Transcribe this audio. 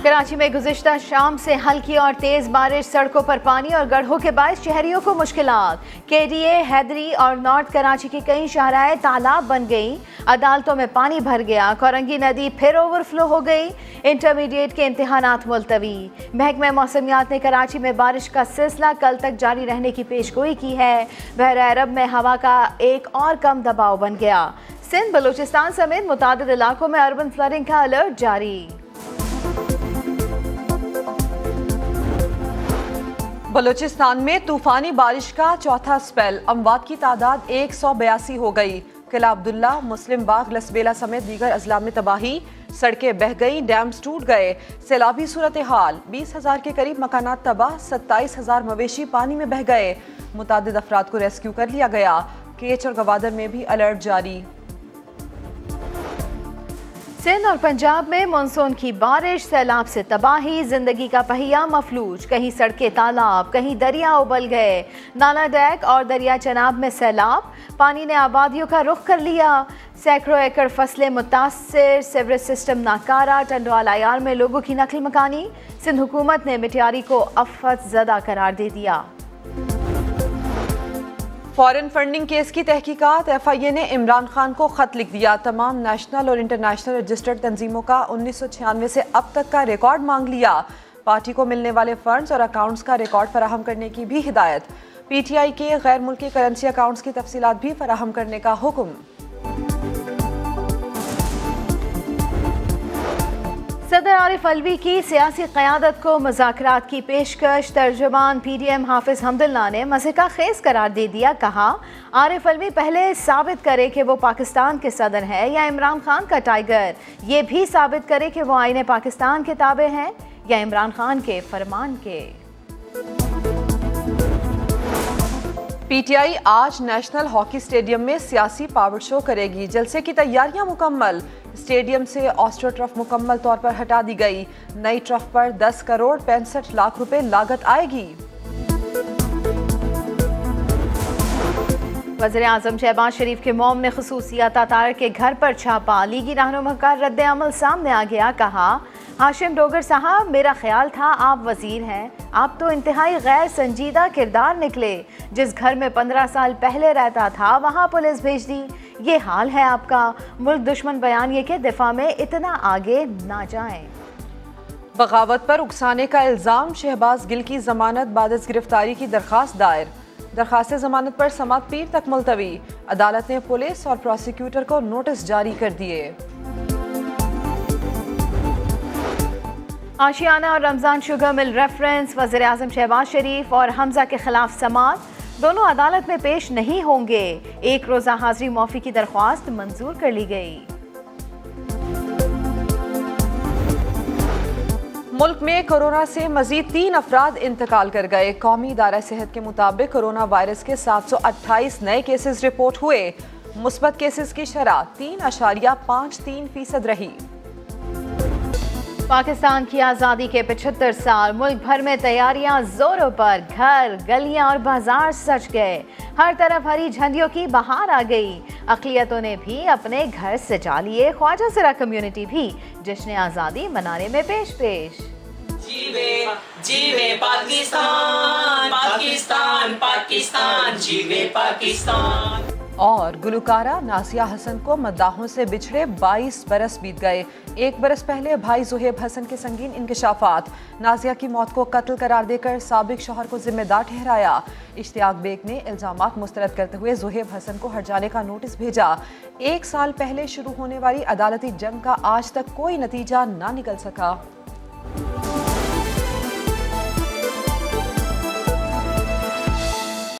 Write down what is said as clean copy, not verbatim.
कराची में गुज़िश्ता शाम से हल्की और तेज बारिश, सड़कों पर पानी और गड्ढों के बायस शहरियों को मुश्किलात। केडीए, हैदरी और नॉर्थ कराची की कई शाहराएं तालाब बन गई, अदालतों में पानी भर गया, कोरंगी नदी फिर ओवरफ्लो हो गई, इंटरमीडिएट के इम्तिहानात मुलतवी। महकमा मौसमियात ने कराची में बारिश का सिलसिला कल तक जारी रहने की पेशगोई की है। बहरा अरब में हवा का एक और कम दबाव बन गया। सिंध, बलूचिस्तान समेत मुतादिद इलाकों में अर्बन फ्लडिंग का अलर्ट जारी। बलूचिस्तान में तूफानी बारिश का चौथा स्पेल, अमवात की तादाद 182 हो गई। किला अब्दुल्ला, मुस्लिम बाग, लसबेला समेत दीगर अजला में तबाही, सड़कें बह गई, डैम्स टूट गए। सैलाबी सूरत हाल, 20,000 के करीब मकानात तबाह, 27,000 मवेशी पानी में बह गए। मुतादिद अफराद को रेस्क्यू कर लिया गया। केच और गवादर में भी अलर्ट जारी। सिंध और पंजाब में मानसून की बारिश, सैलाब से तबाही, जिंदगी का पहिया मफलूज। कहीं सड़कें तालाब, कहीं दरिया उबल गए। नाला डैक और दरिया चनाब में सैलाब, पानी ने आबादियों का रुख कर लिया। सैकड़ों एकड़ फसलें मुतासर, सीवरेज सिस्टम नाकारा, टंडवाल आयार में लोगों की नकल मकानी। सिंध हुकूमत ने मिटियारी को आफत ज़दा करार दे दिया। फॉरेन फंडिंग केस की तहकीकात, FIA ने इमरान खान को खत लिख दिया। तमाम नेशनल और इंटरनेशनल रजिस्टर्ड तंजीमों का 1996 से अब तक का रिकॉर्ड मांग लिया। पार्टी को मिलने वाले फंड्स और अकाउंट्स का रिकॉर्ड फराहम करने की भी हिदायत। PTI के गैर मुल्की करेंसी अकाउंट्स की तफसीलात भी फराहम करने का हुक्म। सदर आरिफ अलवी की सियासी क़यादत को मुज़ाकरात की पेशकश। तर्जुमान PDM हाफिज हमदुल्ला ने मज़े का खेस करार दे दिया। कहा, आरिफ अलवी पहले साबित करे कि वो पाकिस्तान के सदर हैं या इमरान खान का टाइगर। ये भी साबित करे कि वो आईने पाकिस्तान के ताबे हैं या इमरान खान के फरमान के। PTI आज नेशनल हॉकी स्टेडियम में सियासी पावर शो करेगी। जलसे की तैयारियां मुकम्मल। स्टेडियम से ऑस्ट्रो ट्रफ मुकम्मल तौर पर हटा दी गई। नई ट्रफ पर 10 करोड़ 65 लाख रुपए लागत आएगी। वज़ीर आज़म शहबाज शरीफ के मोम ने खुसूसी अतातार के घर पर छापा। लीगी रहनुमा का रद्द अमल सामने आ गया। कहा, हाशिम डोगर साहब, मेरा ख्याल था आप वजीर हैं, आप तो इंतहाई गैर संजीदा किरदार निकले। जिस घर में 15 साल पहले रहता था वहाँ पुलिस भेज दी। ये हाल है आपका। मुल्क दुश्मन बयानिए के दिफा में इतना आगे ना जाएं। बगावत पर उकसाने का इल्ज़ाम, शहबाज गिल की जमानत बाद गिरफ्तारी की दरख्वास्त दायर। दरख्वास्त जमानत पर समात पीर तक मुलतवी। अदालत ने पुलिस और प्रोसिक्यूटर को नोटिस जारी कर दिए। आशियाना और रमज़ान शुगर मिल रेफरेंस, वज़ीर आज़म शहबाज शरीफ और हमजा के खिलाफ समात, दोनों अदालत में पेश नहीं होंगे। एक रोज़ा हाजिरी माफ़ी की दरख्वास्त मंजूर कर ली गई। मुल्क में कोरोना से मजीद 3 अफराद इंतकाल कर गए। कौमी इदारा सेहत के मुताबिक कोरोना वायरस के 728 नए केसेस रिपोर्ट हुए। मुस्बत केसेस की शरह 3.53% रही। पाकिस्तान की आज़ादी के 75 साल, मुल्क भर में तैयारियां जोरों पर। घर, गलियां और बाजार सज गए। हर तरफ हरी झंडियों की बहार आ गई। अक़लियतों ने भी अपने घर सजा लिए। ख्वाजा सिरा कम्युनिटी भी जश्न आज़ादी मनाने में पेश। जीवे जीवे पाकिस्तान, पाकिस्तान, पाकिस्तान, जीवे पाकिस्तान। और गुलकारा नासिया हसन को मद्दाहों से बिछड़े 22 बरस बीत गए। 1 बरस पहले भाई ज़ुहेब हसन के संगीन इंकशाफात। नासिया की मौत को कत्ल करार देकर साबिक शौहर को जिम्मेदार ठहराया। इश्तियाक बेग ने इल्जामात मुस्तरद करते हुए ज़ुहेब हसन को हट जाने का नोटिस भेजा। 1 साल पहले शुरू होने वाली अदालती जंग का आज तक कोई नतीजा ना निकल सका।